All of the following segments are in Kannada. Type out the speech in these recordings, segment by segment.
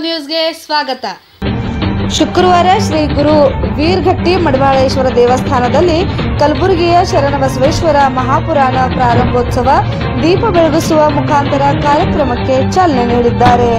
ನ್ಯೂಸ್ಗೆ ಸ್ವಾಗತ. ಶುಕ್ರವಾರ ಶ್ರೀ ಗುರು ವೀರಘಟ್ಟಿ ಮಡಿವಾಳೇಶ್ವರ ದೇವಸ್ಥಾನದಲ್ಲಿ ಕಲಬುರಗಿಯ ಶರಣಬಸವೇಶ್ವರ ಮಹಾಪುರಾಣ ಪ್ರಾರಂಭೋತ್ಸವ ದೀಪ ಬೆಳಗಿಸುವ ಮುಖಾಂತರ ಕಾರ್ಯಕ್ರಮಕ್ಕೆ ಚಾಲನೆ ನೀಡಿದ್ದಾರೆ.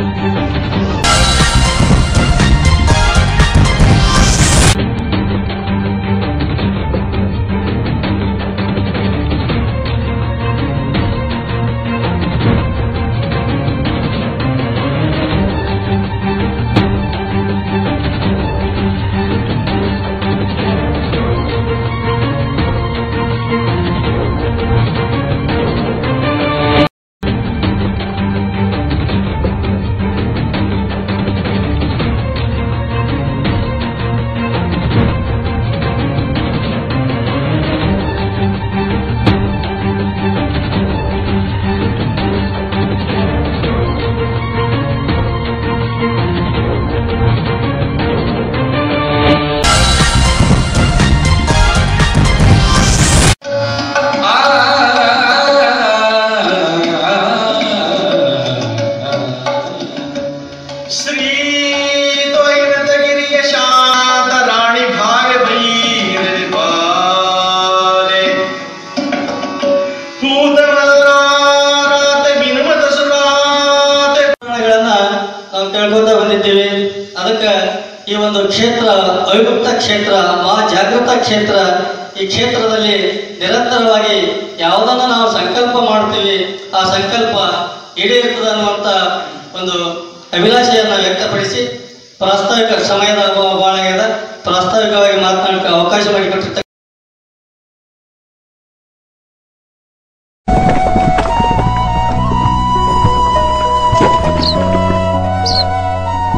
ಅದಕ್ಕೆ ಈ ಒಂದು ಕ್ಷೇತ್ರ ಅವಿಭಕ್ತ ಕ್ಷೇತ್ರ, ಮಹಾಜಾಗೃತ ಕ್ಷೇತ್ರ. ಈ ಕ್ಷೇತ್ರದಲ್ಲಿ ನಿರಂತರವಾಗಿ ಯಾವುದನ್ನು ನಾವು ಸಂಕಲ್ಪ ಮಾಡ್ತೀವಿ ಆ ಸಂಕಲ್ಪ ಈಡೇರುತ್ತದೆ ಅನ್ನುವಂಥ ಒಂದು ಅಭಿಲಾಷೆಯನ್ನು ವ್ಯಕ್ತಪಡಿಸಿ ಪ್ರಾಸ್ತಾವಿಕ ಸಮಯದ ಅಭಾವ ಬಹಳ ಪ್ರಾಸ್ತಾವಿಕವಾಗಿ ಮಾತನಾಡಕ್ಕೆ ಅವಕಾಶ ಮಾಡಿಕೊಟ್ಟಿರ್ತಕ್ಕಂಥ